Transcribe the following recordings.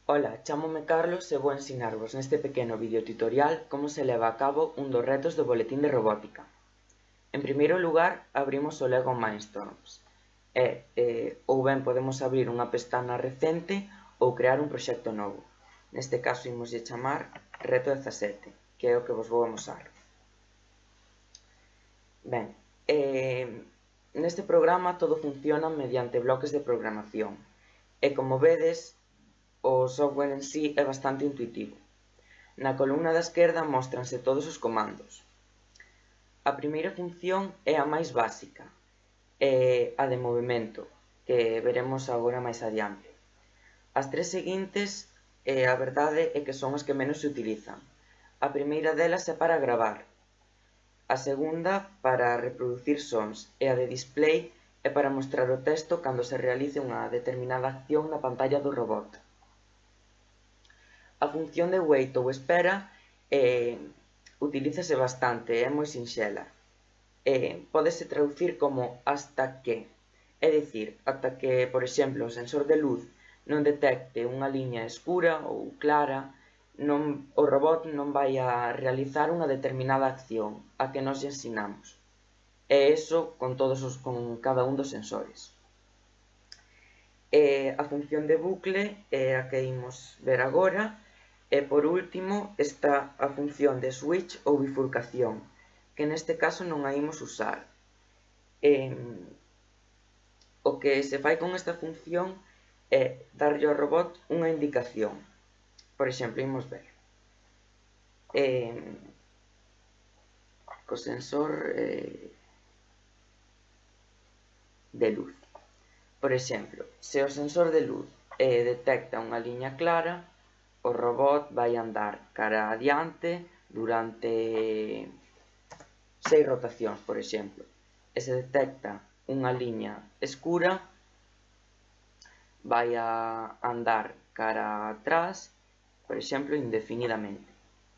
Ola, chámome Carlos e vou ensinarvos neste pequeno videotutorial como se leva a cabo un dos retos do Boletín de Robótica. En primeiro lugar, abrimos o Lego Mindstorms ou ben podemos abrir unha pestana recente ou crear un proxecto novo. Neste caso imoslle chamar Reto 17, que é o que vos vou amosar. Ben, neste programa todo funciona mediante bloques de programación e como vedes, o software en sí é bastante intuitivo. Na columna da esquerda móstranse todos os comandos. A primeira función é a máis básica, a de movimento, que veremos agora máis adiante. As tres seguintes, a verdade é que son as que menos se utilizan. A primeira delas é para gravar, a segunda para reproducir sons e a de display é para mostrar o texto cando se realice unha determinada acción na pantalla do robot. A función de wait ou espera utilízase bastante, é moi sinxela. Pódese traducir como hasta que, é dicir, ata que, por exemplo, o sensor de luz non detecte unha liña escura ou clara, o robot non vai a realizar unha determinada acción a que nos ensinamos. E iso con cada un dos sensores. A función de bucle é a que imos ver agora. E por último está a función de switch ou bifurcación, que neste caso non a imos usar. O que se fai con esta función é darlle ao robot unha indicación. Por exemplo, imos ver. Co sensor de luz. Por exemplo, se o sensor de luz detecta unha liña clara, o robot vai andar cara adiante durante 6 rotacións, por exemplo. E se detecta unha liña escura, vai a andar cara atrás, por exemplo, indefinidamente.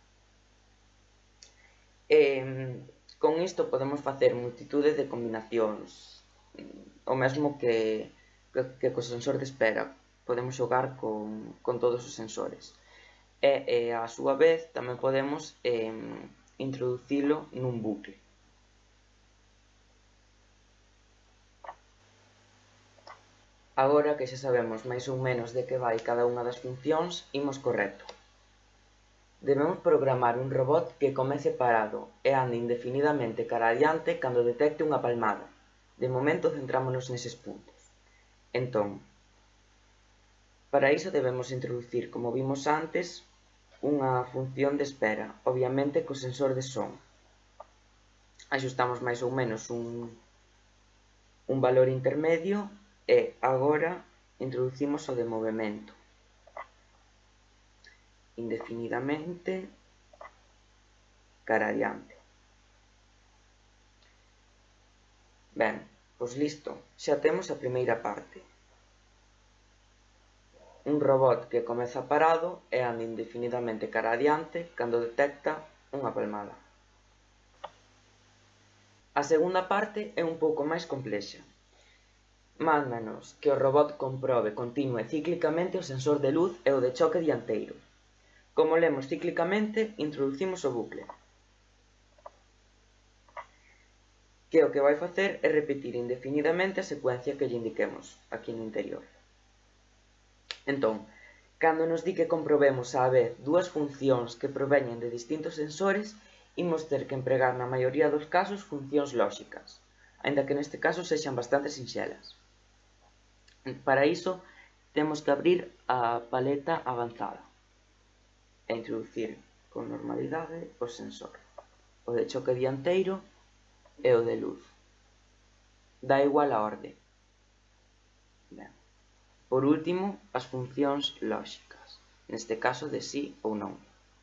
Con isto podemos facer multitude de combinacións, o mesmo que co sensor de espera. Podemos xogar con todos os sensores. E a súa vez tamén podemos introducilo nun bucle. Agora que xa sabemos máis ou menos de que vai cada unha das funcións, imos co reto. Debemos programar un robot que comece parado e ande indefinidamente cara adiante cando detecte unha palmada. De momento centrámonos neses puntos. Entón, para iso debemos introducir, como vimos antes, unha función de espera, obviamente co sensor de son. Axustamos máis ou menos un valor intermedio e agora introducimos o de movimento. Indefinidamente cara adiante. Ben, pois listo, xa temos a primeira parte. Un robot que comeza parado e anda indefinidamente cara adiante cando detecta unha palmada. A segunda parte é un pouco máis complexa. Mándanos que o robot comprobe continua e cíclicamente o sensor de luz e o de choque dianteiro. Como lemos cíclicamente, introducimos o bucle, que o que vai facer é repetir indefinidamente a secuencia que lle indiquemos aquí no interior. Entón, cando nos di que comprobemos á vez dúas funcións que proveñen de distintos sensores, imos ter que empregar na maioría dos casos funcións lóxicas, aínda que neste caso sexan bastante sinxelas. Para iso, temos que abrir a paleta avanzada e introducir con normalidade o sensor, o de choque dianteiro e o de luz. Dá igual a orde. Ben. Por último, as funcións lóxicas, neste caso de sí ou non.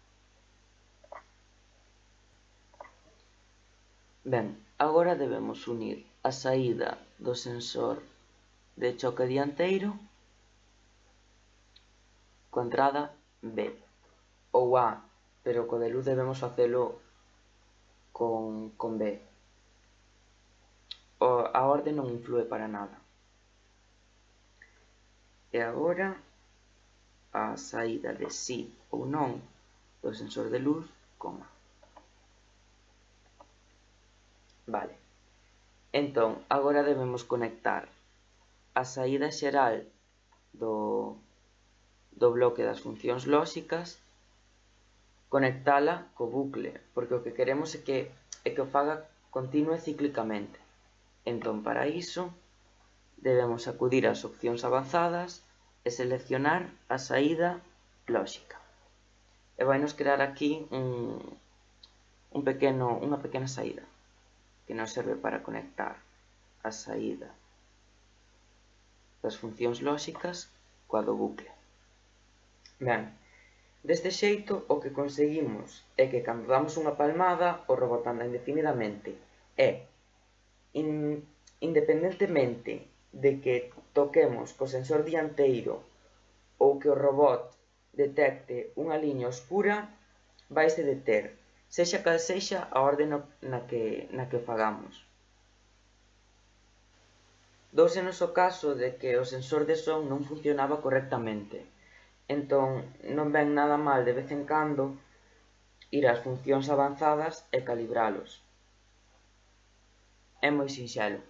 Ben, agora debemos unir a saída do sensor de choque dianteiro coa entrada B, ou A, pero co de luz debemos facelo con B. A orde non influe para nada. E agora a saída de si ou non do sensor de luz, coma. Vale. Entón, agora debemos conectar a saída xeral do bloque das funcións lóxicas, conectala co bucle, porque o que queremos é que o faga continua e cíclicamente. Entón, para iso, debemos acudir ás opcións avanzadas e seleccionar a saída lóxica. E vai nos crear aquí unha pequena saída que nos serve para conectar a saída das funcións lóxicas coa do bucle. Ben, deste xeito o que conseguimos é que cando damos unha palmada o robot anda indefinidamente e independentemente de que toquemos co sensor dianteiro ou que o robot detecte unha liña oscura, vaise deter, sexa cal sexa a orde na que o fagamos. Dóusenos o caso de que o sensor de son non funcionaba correctamente, entón non ven nada mal de vez en cando ir ás funcións avanzadas e calibralos. É moi sinxelo.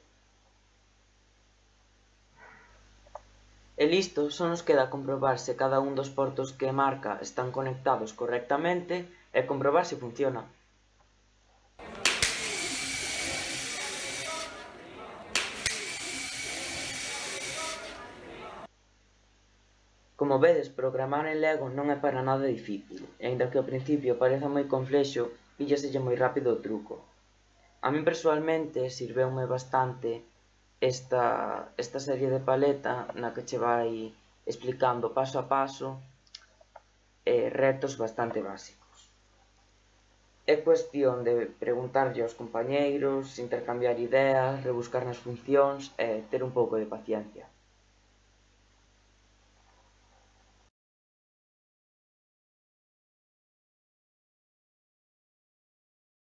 E listo, só nos queda comprobar se cada un dos portos que marca están conectados correctamente e comprobar se funciona. Como vedes, programar en Lego non é para nada difícil, e aínda que ao principio pareza moi complexo, píllaselle moi rápido o truco. A min persoalmente sirveume bastante esta serie de paleta na que che vai explicando paso a paso retos bastante básicos. É cuestión de preguntarlle aos compañeiros, intercambiar ideas, rebuscar nas funcións e ter un pouco de paciencia.